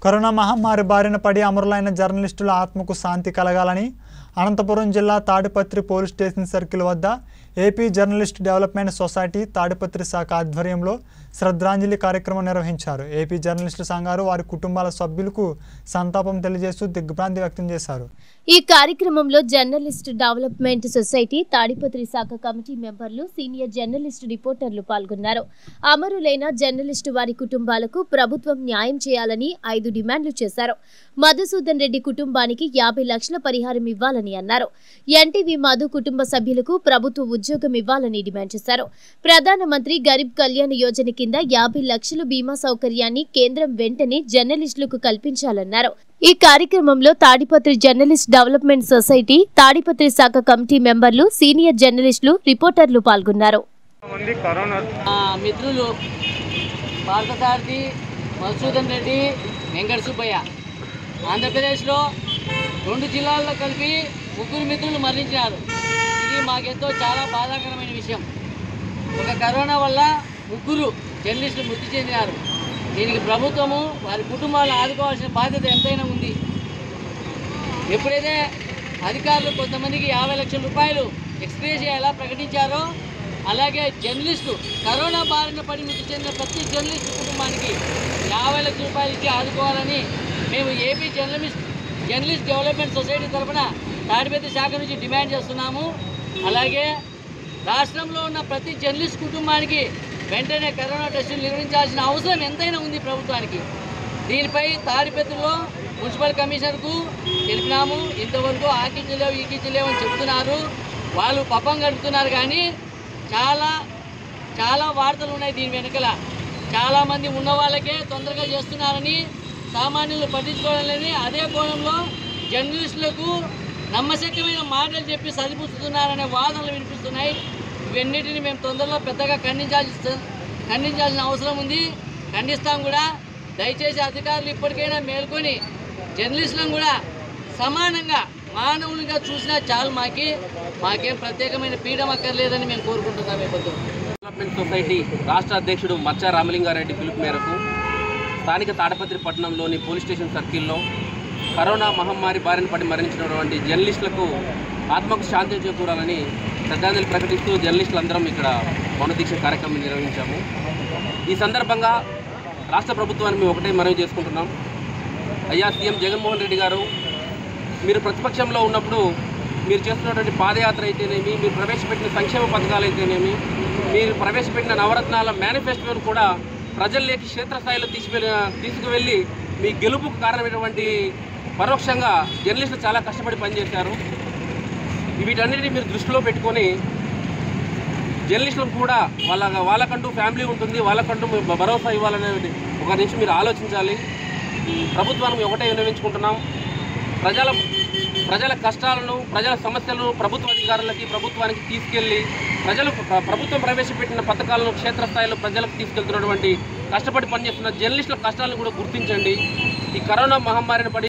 Corona మహమ్మారి బారిన పడి అమరులైన జర్నలిస్టుల ఆత్మకు శాంతి కలగాలని అనంతపురం జిల్లా తాడిపత్రి పోలీస్ స్టేషన్ సర్కిల్ వద్ద AP journalist development society Tadipatri శాఖ ఆధ్వర్యంలో శ్రద్ధాంజలి కార్యక్రమం నిర్వహించారు. ఏపీ జర్నలిస్టు సంఘాలు వారి కుటుంబాల సభ్యులకు సంతాపం తెలియజేస్తూ దిగ్భ్రాంతి వ్యక్తం చేశారు. ఈ కార్యక్రమంలో జర్నలిస్ట్ డెవలప్మెంట్ సొసైటీ తాడిపత్రి శాఖ కమిటీ మెంబర్లు, సీనియర్ జర్నలిస్టు రిపోర్టర్లు పాల్గొన్నారు. అమరులైన జర్నలిస్టు వారి కుటుంబాలకు ప్రభుత్వం న్యాయం చేయాలని 5 డిమాండ్లు చేశారు. మధుసూదన్ రెడ్డి కుటుంబానికి 50 లక్షల పరిహారం ఇవ్వాలని అన్నారు. ఎన్టీవీ మధు కుటుంబ సభ్యులకు ప్రభుత్వ ఉద్యోగం ఇవ్వాలని డిమాండ్ చేశారు. ప్రధానమంత్రి గరీబ్ కళ్యాణ్ యోజన కింద 50 లక్షల బీమా సౌకర్యాన్ని కేంద్రం వెంటనే జర్నలిస్టులకు కల్పించాలన్నారు. ఈ కార్యక్రమంలో Tadipatri journalist development society Tadipatri శాఖ కమిటీ మెంబర్లు, సీనియర్ జర్నలిస్టులు, రిపోర్టర్లు పాల్గొన్నారు. మిత్రులు పార్థసారథి, మధుసూదన్ రెడ్డి, వెంకట సుబ్బయ్య ఆంధ్రప్రదేశ్లో 2 జిల్లాల్లో కలిపి 3 మిత్రులు మరణించారు. ఇది మాకెంతో చాలా బాధాకరమైన విషయం. ఒక కరోనా వల్ల 3 జర్నలిస్టులు మృతి చెందినారు. దీనికి ప్రభుత్వము వారి కుటుంబాలను ఆదుకోవాల్సిన బాధ్యత ఎంతైనా ఉంది. ఎప్పుడైతే అధికారులు కొంతమందికి 50 లక్షల రూపాయలు ఎక్స్గ్రేషియా ఎలా ప్రకటించారో, అలాగే జర్నలిస్టు కరోనా బారిన పడి మృతి చెందిన ప్రతి జర్నలిస్టు కుటుంబానికి 50 లక్షల రూపాయలు ఇచ్చి ఆదుకోవాలని మేము ఏపీ జర్నలిస్ట్ డెవలప్మెంట్ సొసైటీ తరఫున తాడిపత్రి శాఖ నుంచి డిమాండ్ చేస్తున్నాము. అలాగే రాష్ట్రంలో ఉన్న ప్రతి జర్నలిస్ట్ కుటుంబానికి వెంటనే కరోనా టెస్టులు నిర్వహించాల్సిన అవసరం ఎంతైనా ఉంది ప్రభుత్వానికి. దీనిపై తాడిపత్రిలో మున్సిపల్ కమిషనర్కు తెలిపినాము. ఇంతవరకు ఆకించలేవు ఈకించలేవు అని చెప్తున్నారు. వాళ్ళు పప్పం గడుపుతున్నారు. కానీ చాలా వార్తలు ఉన్నాయి దీని వెనుకల. చాలామంది ఉన్న వాళ్ళకే తొందరగా చేస్తున్నారని, సామాన్యులు పట్టించుకోవడం లేని, అదే కోణంలో జర్నలిస్టులకు నమ్మశక్యమైన మాటలు చెప్పి సరిపుస్తున్నారనే వాదనలు వినిపిస్తున్నాయి. ఇవన్నిటిని మేము తొందరలో పెద్దగా ఖండించాల్సిన అవసరం ఉంది. ఖండిస్తాం కూడా. దయచేసి అధికారులు ఇప్పటికైనా మేల్కొని జర్నలిస్టులను కూడా సమానంగా మానవులుగా చూసినా చాలు. మాకేం ప్రత్యేకమైన పీఠం అక్కర్లేదని మేము కోరుకుంటున్నాం. డెవలప్మెంట్ సొసైటీ రాష్ట్ర అధ్యక్షుడు మచ్చా రామలింగారెడ్డి పిలుపు మేరకు స్థానిక తాడిపత్రి పట్టణంలోని పోలీస్ స్టేషన్ సర్కిల్లో కరోనా మహమ్మారి బారిన పడి మరణించినటువంటి జర్నలిస్టులకు ఆత్మకు శాంతి చేకూరాలని శ్రద్ధాంజలి ప్రకటిస్తూ జర్నలిస్టులందరం ఇక్కడ మౌనదీక్ష కార్యక్రమం నిర్వహించాము. ఈ సందర్భంగా రాష్ట్ర ప్రభుత్వాన్ని మేము ఒకటే మనవి చేసుకుంటున్నాం. అయ్యా సీఎం జగన్మోహన్ రెడ్డి గారు, మీరు ప్రతిపక్షంలో ఉన్నప్పుడు మీరు చేస్తున్నటువంటి పాదయాత్ర అయితేనేమి, మీరు ప్రవేశపెట్టిన సంక్షేమ పథకాలు అయితేనేమి, మీరు ప్రవేశపెట్టిన నవరత్నాల మేనిఫెస్టోను కూడా ప్రజల్లోకి క్షేత్రస్థాయిలో తీసుకువెళ్ళి మీ గెలుపుకు కారణమైనటువంటి పరోక్షంగా జర్నలిస్టులు చాలా కష్టపడి పనిచేశారు. వీటన్నిటిని మీరు దృష్టిలో పెట్టుకొని జర్నలిస్టులకు కూడా వాళ్ళకంటూ ఫ్యామిలీ ఉంటుంది, వాళ్ళకంటూ భరోసా ఇవ్వాలనే ఒక నుంచి మీరు ఆలోచించాలి. ప్రభుత్వాన్ని ఒకటే విన్నవించుకుంటున్నాం. ప్రజల కష్టాలను, ప్రజల సమస్యలను ప్రభుత్వ అధికారులకి, ప్రభుత్వానికి తీసుకెళ్ళి ప్రభుత్వం ప్రవేశపెట్టిన పథకాలను క్షేత్రస్థాయిలో ప్రజలకు తీసుకెళ్తున్నటువంటి కష్టపడి పనిచేస్తున్న జర్నలిస్టుల కష్టాలను కూడా గుర్తించండి. ఈ కరోనా మహమ్మారిని పడి